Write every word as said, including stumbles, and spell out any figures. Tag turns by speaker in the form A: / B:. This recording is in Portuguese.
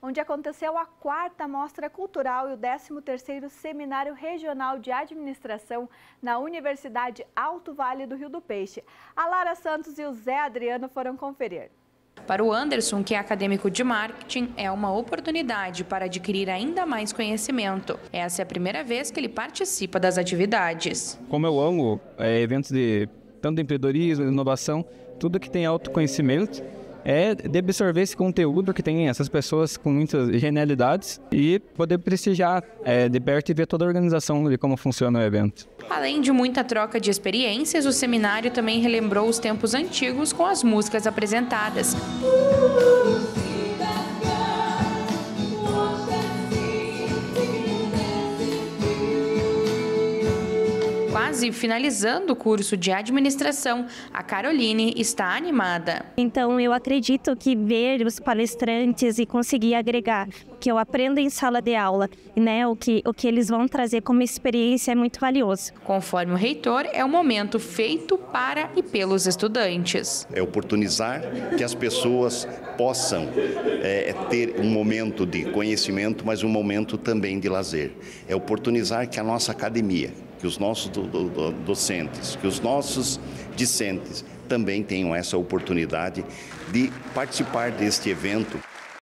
A: onde aconteceu a quarta Mostra Cultural e o décimo terceiro Seminário Regional de Administração na Universidade Alto Vale do Rio do Peixe. A Lara Santos e o Zé Adriano foram conferir.
B: Para o Anderson, que é acadêmico de marketing, é uma oportunidade para adquirir ainda mais conhecimento. Essa é a primeira vez que ele participa das atividades.
C: Como eu amo é, eventos de tanto de empreendedorismo, inovação, tudo que tem autoconhecimento, é de absorver esse conteúdo que tem essas pessoas com muitas genialidades e poder prestigiar é, de perto e ver toda a organização de como funciona o evento.
B: Além de muita troca de experiências, o seminário também relembrou os tempos antigos com as músicas apresentadas. Quase finalizando o curso de administração, a Caroline está animada.
D: Então eu acredito que ver os palestrantes e conseguir agregar o que eu aprendo em sala de aula, né, o que, o que eles vão trazer como experiência é muito valioso.
B: Conforme o reitor, é um momento feito para e pelos estudantes.
E: É oportunizar que as pessoas possam é, ter um momento de conhecimento, mas um momento também de lazer. É oportunizar que a nossa academia, que os nossos do, do, docentes, que os nossos discentes também tenham essa oportunidade de participar deste evento.